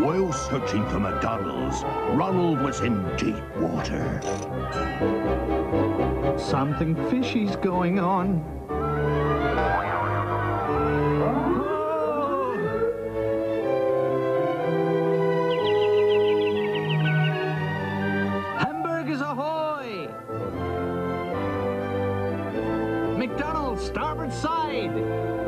While searching for McDonald's, Ronald was in deep water. Something fishy's going on. Hamburgers ahoy! McDonald's, starboard side!